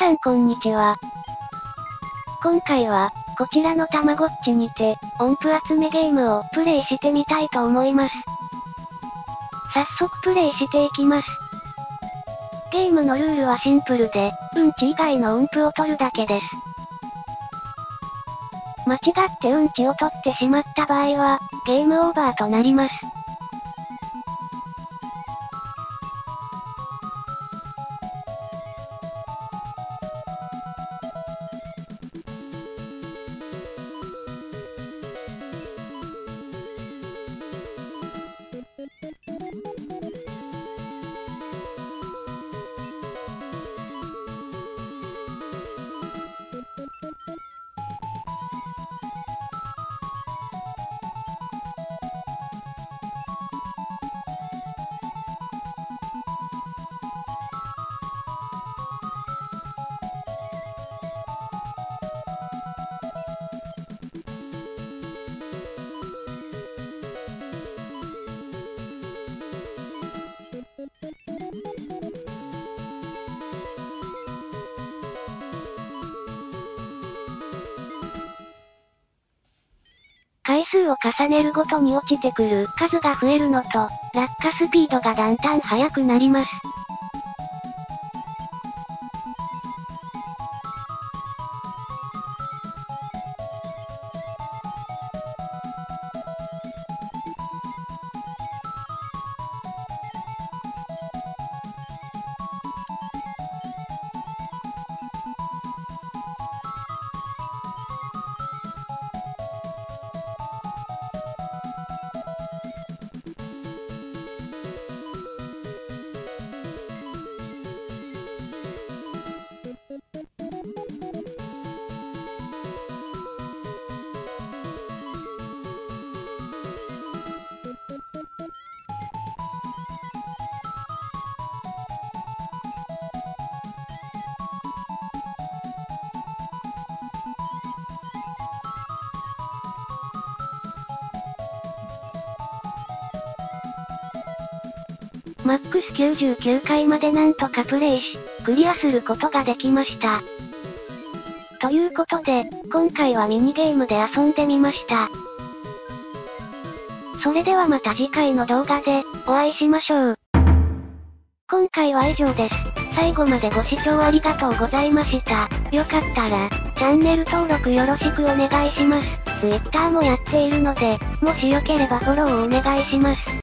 さんこんにちは。今回は、こちらのたまごっちにて、音符集めゲームをプレイしてみたいと思います。早速プレイしていきます。ゲームのルールはシンプルで、うんち以外の音符を取るだけです。間違ってうんちを取ってしまった場合は、ゲームオーバーとなります。回数を重ねるごとに落ちてくる数が増えるのと、落下スピードがだんだん速くなります。マックス99回までなんとかプレイし、クリアすることができました。ということで、今回はミニゲームで遊んでみました。それではまた次回の動画で、お会いしましょう。今回は以上です。最後までご視聴ありがとうございました。よかったら、チャンネル登録よろしくお願いします。Twitter もやっているので、もしよければフォローをお願いします。